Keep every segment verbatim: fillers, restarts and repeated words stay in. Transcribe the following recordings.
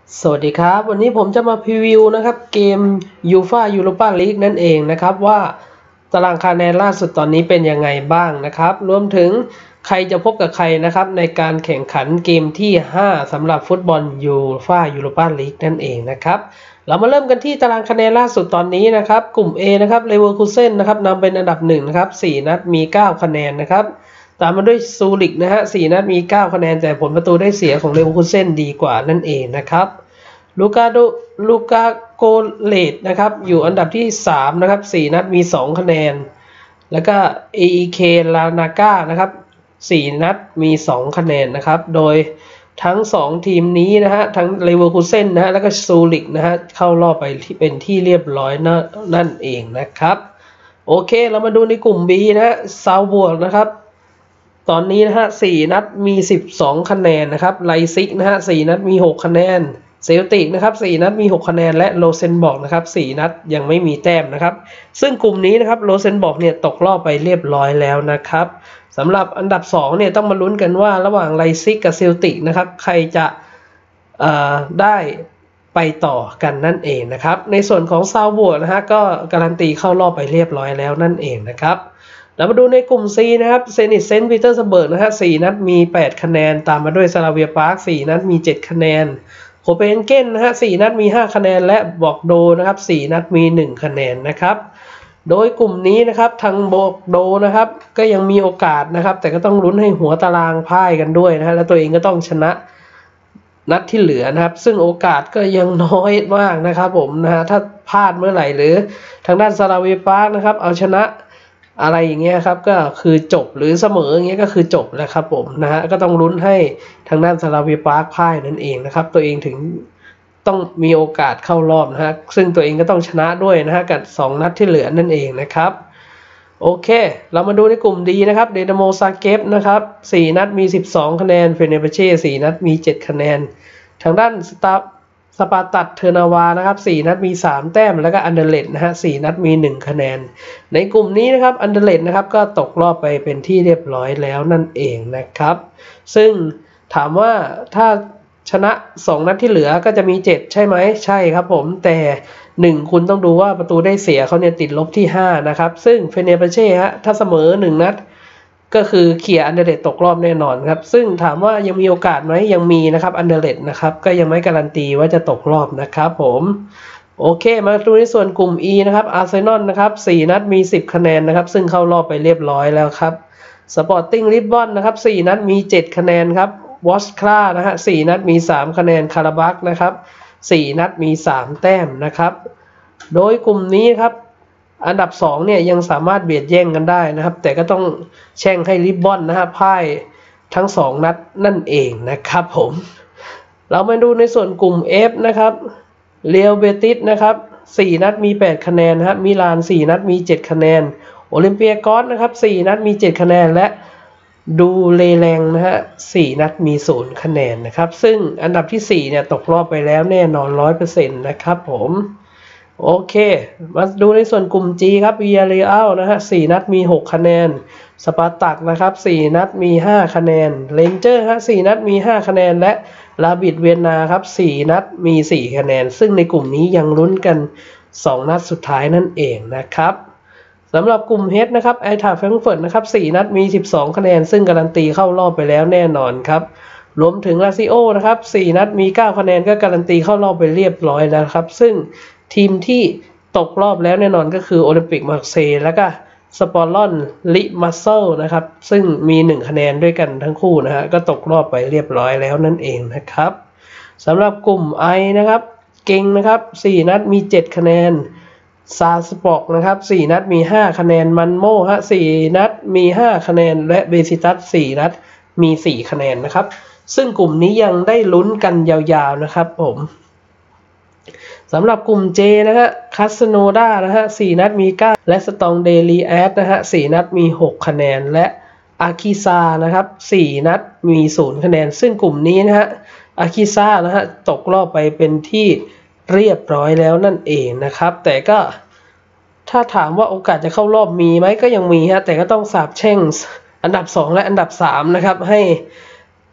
สวัสดีครับวันนี้ผมจะมาพรีวิวนะครับเกมยูฟ่ายูโรปาลีกนั่นเองนะครับว่าตารางคะแนนล่าสุดตอนนี้เป็นยังไงบ้างนะครับรวมถึงใครจะพบกับใครนะครับในการแข่งขันเกมที่ห้าสำหรับฟุตบอลยูฟ่ายูโรปาลีกนั่นเองนะครับเรามาเริ่มกันที่ตารางคะแนนล่าสุดตอนนี้นะครับกลุ่ม A นะครับเลเวอร์คูเซ่นนะครับนำเป็นอันดับหนึ่งนะครับสี่นัดมีเก้าคะแนนนะครับตามมาด้วยซูริกนะฮะสี่นัดมีเก้าคะแนนแต่ผลประตูได้เสียของเลเวอร์คูเซ่นดีกว่านั่นเองนะครับลูกาโดลูกาโกเลตนะครับอยู่อันดับที่สามนะครับสี่นัดมีสองคะแนนแล้วก็ เอ อี เค ลานาก้านะครับสี่นัดมีสองคะแนนนะครับโดยทั้งสองทีมนี้นะฮะทั้งเลเวอร์คูเซ่นนะฮะแล้วก็ซูริกนะฮะเข้ารอบไปที่เป็นที่เรียบร้อยนนั่นเองนะครับโอเคเรามาดูในกลุ่ม B นะฮะซาวบวกนะครับตอนนี้นะฮะสี่นัดมีสิบสองคะแนนนะครับไลซิกนะฮะสี่นัดมีหกคะแนนเซลติกนะครับสี่นัดมีหกคะแนนและโรเซนบอร์กนะครับสี่นัดยังไม่มีแต้มนะครับซึ่งกลุ่มนี้นะครับโรเซนบอร์กเนี่ยตกรอบไปเรียบร้อยแล้วนะครับสำหรับอันดับสองเนี่ยต้องมาลุ้นกันว่าระหว่างไลซิกกับเซลติกนะครับใครจะได้ไปต่อกันนั่นเองนะครับในส่วนของซาวบวกนะฮะก็การันตีเข้ารอบไปเรียบร้อยแล้วนั่นเองนะครับแล้วมาดูในกลุ่ม C นะครับเซนิตเซนต์ปีเตอร์สเบิร์กนะฮะสี่นัดมีแปดคะแนนตามมาด้วยซาลาเวียปาร์คสี่นัดมีเจ็ดคะแนนโคเปนเกนนะฮะสี่นัดมีห้าคะแนนและบอกโดนะครับสี่นัดมีหนึ่งคะแนนนะครับโดยกลุ่มนี้นะครับทางบอกโดนะครับก็ยังมีโอกาสนะครับแต่ก็ต้องลุ้นให้หัวตารางพ่ายกันด้วยนะฮะและตัวเองก็ต้องชนะนัดที่เหลือนะครับซึ่งโอกาสก็ยังน้อยมากนะครับผมนะฮะถ้าพลาดเมื่อไหร่หรือทางด้านซาลาเวียปาร์คนะครับเอาชนะอะไรอย่างเงี้ยครับก็คือจบหรือเสมออย่างเงี้ยก็คือจบแล้วครับผมนะฮะก็ต้องลุ้นให้ทางด้านซาลาเวียปาร์คพ่ายนั่นเองนะครับตัวเองถึงต้องมีโอกาสเข้ารอบนะฮะซึ่งตัวเองก็ต้องชนะด้วยนะฮะกับสองนัดที่เหลือนั่นเองนะครับโอเคเรามาดูในกลุ่มดีนะครับเดนาโมซาเกฟนะครับสี่นัดมีสิบสองคะแนนเฟเนร์เบเช่สี่นัดมีเจ็ดคะแนนทางด้านสตาสปาตัดเทอร์นาวานะครับสี่นัดมีสามแต้มแล้วก็อันเดอร์เลตนะฮะสี่นัดมีหนึ่งคะแนนในกลุ่มนี้นะครับอันเดอร์เลตนะครับก็ตกรอบไปเป็นที่เรียบร้อยแล้วนั่นเองนะครับซึ่งถามว่าถ้าชนะสองนัดที่เหลือก็จะมีเจ็ดใช่ไหมใช่ครับผมแต่หนึ่งคุณต้องดูว่าประตูได้เสียเขาเนี่ยติดลบที่ห้านะครับซึ่งเฟเนร์เบเช่ฮะถ้าเสมอหนึ่งนัดก็คือเคลียร์อันเดอร์เลตตกรอบแน่นอนครับซึ่งถามว่ายังมีโอกาสไหมยังมีนะครับอันเดอร์เลตนะครับก็ยังไม่การันตีว่าจะตกรอบนะครับผมโอเคมาดูในส่วนกลุ่ม E นะครับอาร์เซนอลนะครับสี่นัดมีสิบคะแนนนะครับซึ่งเข้ารอบไปเรียบร้อยแล้วครับสปอร์ติ้งลิสบอนนะครับสี่นัดมีเจ็ดคะแนนครับวอสคลานะฮะสี่นัดมีสามคะแนนคาราบักนะครับสี่นัดมีสามแต้มนะครับโดยกลุ่มนี้ครับอันดับสองเนี่ยยังสามารถเบียดแย่งกันได้นะครับแต่ก็ต้องแช่งให้ลิบบอนนะฮะพ่ายทั้งสองนัดนั่นเองนะครับผมเรามาดูในส่วนกลุ่ม F นะครับเรอัลเบติสนะครับสี่นัดมีแปดคะแนนนะครับมิลานสี่นัดมีเจ็ดคะแนนโอลิมเปียกอสนะครับสี่นัดมีเจ็ดคะแนนและดูเลแรงนะฮะสี่นัดมีศูนย์คะแนนนะครับซึ่งอันดับที่สี่เนี่ยตกรอบไปแล้วแน่นอน ร้อยเปอร์เซ็นต์ นะครับผมโอเคมาดูในส่วนกลุ่ม G ครับวิยาเรอัลนะฮะสี่นัดมีหกคะแนนสปาร์ตักนะครับสี่นัดมีห้าคะแนนเรนเจอร์ฮะสี่นัดมีห้าคะแนนและลาบิดเวียนนาครับสี่นัดมีสี่คะแนนซึ่งในกลุ่มนี้ยังลุ้นกันสองนัดสุดท้ายนั่นเองนะครับสำหรับกลุ่ม H นะครับไอทาแฟรงก์เฟิร์ตนะครับสี่นัดมีสิบสองคะแนนซึ่งการันตีเข้ารอบไปแล้วแน่นอนครับรวมถึงลาซิโอนะครับสี่นัดมีเก้าคะแนนก็การันตีเข้ารอบไปเรียบร้อยแล้วครับซึ่งทีมที่ตกรอบแล้วแน่นอนก็คือโอลิมปิกมาร์เซย์แล้วก็สปอร์ลอนลิมัสเซลนะครับซึ่งมีหนึ่งคะแนนด้วยกันทั้งคู่นะฮะก็ตกรอบไปเรียบร้อยแล้วนั่นเองนะครับสำหรับกลุ่ม I นะครับเก่งนะครับสี่นัดมีเจ็ดคะแนนซาสปอกนะครับสี่นัดมีห้าคะแนนมันโมฮะสี่นัดมีห้าคะแนนและเบซิตัสสี่นัดมีสี่คะแนนนะครับซึ่งกลุ่มนี้ยังได้ลุ้นกันยาวๆนะครับผมสำหรับกลุ่ม J นะฮะคาสโนดานะฮะสี่นัดมีเก้าและสตองเดลีแอดนะฮะสี่นัดมีหกคะแนนและอาคิซานะครับสี่นัดมีศูนย์คะแนนซึ่งกลุ่มนี้นะฮะอาคิซานะฮะตกรอบไปเป็นที่เรียบร้อยแล้วนั่นเองนะครับแต่ก็ถ้าถามว่าโอกาสจะเข้ารอบมีไหมก็ยังมีฮะแต่ก็ต้องสาบแช่งอันดับสองและอันดับสามนะครับให้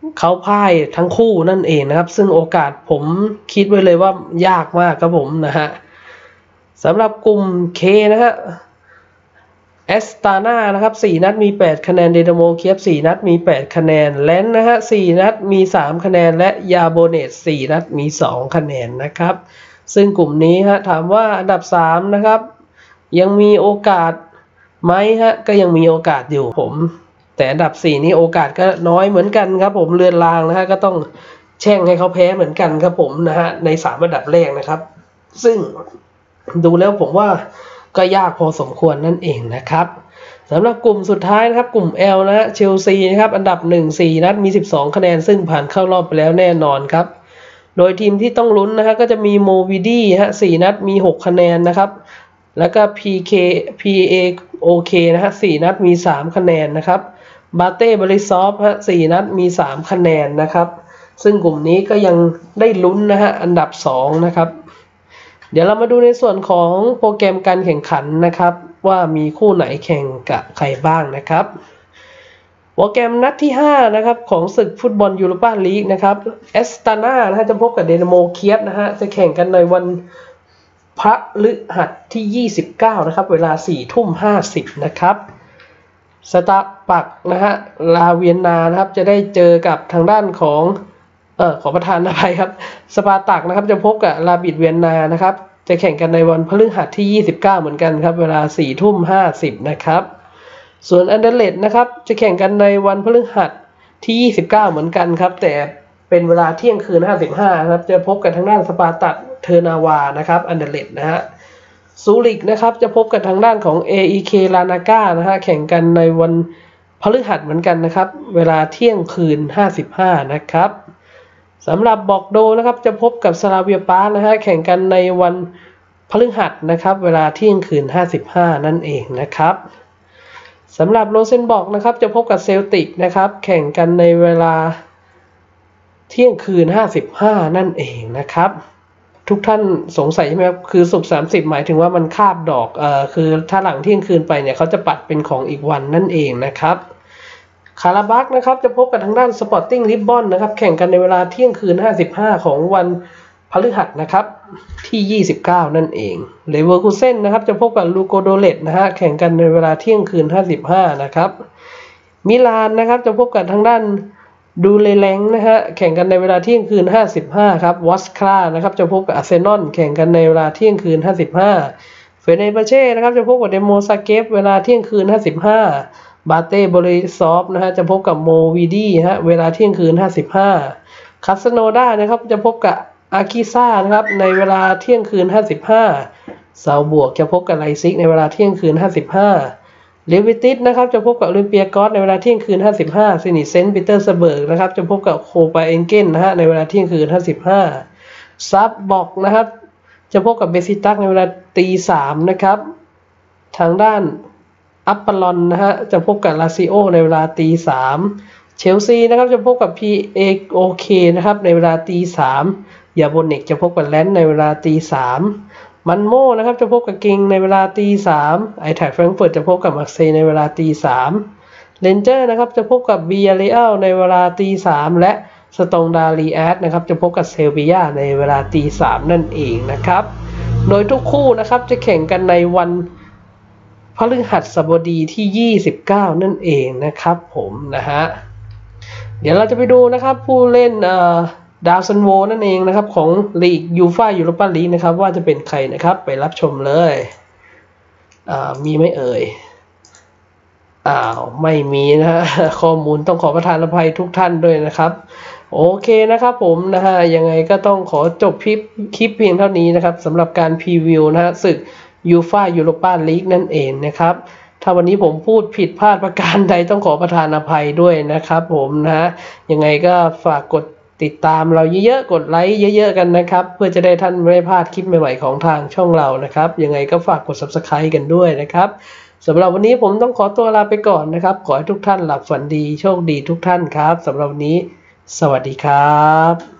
เขาพ่ายทั้งคู่นั่นเองนะครับซึ่งโอกาสผมคิดไว้เลยว่ายากมากครับผมนะฮะสำหรับกลุ่ม K นะฮะแอสตานานะครับสี่นัดมีแปดคะแนนเดนาโมเคียฟสี่นัดมีแปดคะแนนแลนนะฮะสี่นัดมีสามคะแนนและยาโบเนตสี่นัดมีสองคะแนนนะครับซึ่งกลุ่มนี้ฮะถามว่าอันดับสามนะครับยังมีโอกาสไหมฮะก็ยังมีโอกาสอยู่ผมแต่อันดับสี่นี้โอกาสก็น้อยเหมือนกันครับผมเลือนลางนะฮะก็ต้องแช่งให้เขาแพ้เหมือนกันครับผมนะฮะในสามอันดับแรกนะครับซึ่งดูแล้วผมว่าก็ยากพอสมควรนั่นเองนะครับสำหรับกลุ่มสุดท้ายนะครับกลุ่ม L นะฮะเชลซีนะครับอันดับหนึ่ง สี่นัดมีสิบสองคะแนนซึ่งผ่านเข้ารอบไปแล้วแน่นอนครับโดยทีมที่ต้องลุ้นนะฮะก็จะมีโมวิดี้ฮะสี่นัดมีหกคะแนนนะครับแล้วก็ พี เค พี เอ โอ เค นะฮะสี่นัดมีสามคะแนนนะครับบาเต้บริซอฟฮะสี่นัดมีสามคะแนนนะครับซึ่งกลุ่มนี้ก็ยังได้ลุ้นนะฮะอันดับสองนะครับเดี๋ยวเรามาดูในส่วนของโปรแกรมการแข่งขันนะครับว่ามีคู่ไหนแข่งกับใครบ้างนะครับโปรแกรมนัดที่ห้านะครับของศึกฟุตบอลยูโรปาลีกนะครับแอสตานานะฮะจะพบกับเดนาโมเคียฟนะฮะจะแข่งกันในวันพฤหัสที่ยี่สิบเก้านะครับเวลาสี่ทุ่มห้าสิบนะครับสตาปักนะฮะลาเวียนนานะครับจะได้เจอกับทางด้านของเอ่อขอประทานอภัยครับสปาร์ตักนะครับจะพบกับลาบิดเวียนนานะครับจะแข่งกันในวันพฤหัสที่ยี่สิบเก้าเหมือนกันครับเวลาสี่ทุ่มห้าสิบนะครับส่วนอันเดอร์เลดนะครับจะแข่งกันในวันพฤหัสที่ยี่สิบเก้าเหมือนกันครับแต่เป็นเวลาเที่ยงคืนห้าสิบห้าครับจะพบกับทางด้านสปาร์ตักเทอร์นาวานะครับอันเดอร์เลดนะฮะซูริกนะครับจะพบกับทางด้านของ เอ อี เค ลานาก้านะฮะแข่งกันในวันพฤหัสเหมือนกันนะครับเวลาเที่ยงคืนห้าสิบห้านะครับสำหรับบอกโดนะครับจะพบกับสลาเวียปาร์นะฮะแข่งกันในวันพฤหัสนะครับเวลาเที่ยงคืนห้าสิบห้านั่นเองนะครับสำหรับโรเซนบอกนะครับจะพบกับเซลติกนะครับแข่งกันในเวลาเที่ยงคืนห้าสิบห้านั่นเองนะครับทุกท่านสงสัยใช่ไหมครับคือศุกร์สามสิบหมายถึงว่ามันคาบดอกเอ่อคือถ้าหลังเที่ยงคืนไปเนี่ยเขาจะปัดเป็นของอีกวันนั่นเองนะครับคาราบักนะครับจะพบกับทางด้านสปอร์ติ้งลิสบอนนะครับแข่งกันในเวลาเที่ยงคืนห้าสิบห้าของวันพฤหัสนะครับที่ยี่สิบเก้านั่นเองเลเวอร์คูเซ่นนะครับจะพบกับลูโกโดเลตนะฮะแข่งกันในเวลาเที่ยงคืนห้าสิบห้านะครับมิลานนะครับจะพบกับทางด้านดูเลแลงนะฮะแข่งกันในเวลาเที่ยงคืนห้าสิบห้าครับวอสคลานะครับจะพบกับอาร์เซนอลแข่งกันในเวลาเที่ยงคืนห้าสิบห้าเฟเนบาเช่นะครับจะพบกับเดโมซาเกฟเวลาเที่ยงคืนห้าสิบห้าบาเต้บริซอฟนะฮะจะพบกับโมวีดีฮะเวลาเที่ยงคืนห้าสิบห้าคาสโนดานะครับจะพบกับอาคิซ่านะครับในเวลาเที่ยงคืนห้าสิบห้าเซาบวกจะพบกับไลซิกในเวลาเที่ยงคืนห้าสิบห้าเลวิติสนะครับจะพบกับโอลิมเปียกอสในเวลาเที่ยงคืนห้าสิบห้าซินิเซนต์ปีเตอร์สเบิร์กนะครับจะพบกับโคปาเอนเกนนะฮะในเวลาเที่ยงคืนห้าสิบห้าซับบอกนะครับจะพบกับเบซิตักในเวลาตีสามนะครับทางด้านอัปปลอนนะฮะจะพบกับลาซิโอในเวลาตีสามเชลซีนะครับจะพบกับ พี เอ โอ เค นะครับในเวลาตีสามยาโบนิกจะพบกับแลนด์ในเวลาตีสามมันโมนะครับจะพบกับกิงในเวลาตีสามไอแท็กแฟรงก์เฟิร์ตจะพบกับมาร์เซย์ในเวลาตีสามเรนเจอร์นะครับจะพบกับบียาเรอัลในเวลาตีสามและสตองดาลีแอดนะครับจะพบกับเซลเบียในเวลาตีสามนั่นเองนะครับโดยทุกคู่นะครับจะแข่งกันในวันพฤหัสบดีที่ยี่สิบเก้านั่นเองนะครับผมนะฮะเดี๋ยวเราจะไปดูนะครับผู้เล่นเอ่อดาวซันโวนั่นเองนะครับของลีกยูฟ่ายูโรปาลีกนะครับว่าจะเป็นใครนะครับไปรับชมเลยอ่ามีไหมเอ่ยอ้าวไม่มีนะฮะข้อมูลต้องขอประทานอภัยทุกท่านด้วยนะครับโอเคนะครับผมนะฮะยังไงก็ต้องขอจบคลิปคลิปเพียงเท่านี้นะครับสำหรับการพรีวิวนะฮะศึกยูฟ่ายูโรปาลีกนั่นเองนะครับถ้าวันนี้ผมพูดผิดพลาดประการใดต้องขอประทานอภัยด้วยนะครับผมนะฮะยังไงก็ฝากกดติดตามเราเยอะๆกดไลค์เยอะๆกันนะครับเพื่อจะได้ท่านไม่พลาดคลิปใหม่ๆของทางช่องเรานะครับยังไงก็ฝากกด ซับสไครบ์ กันด้วยนะครับสำหรับวันนี้ผมต้องขอตัวลาไปก่อนนะครับขอให้ทุกท่านหลับฝันดีโชคดีทุกท่านครับสำหรับวันนี้สวัสดีครับ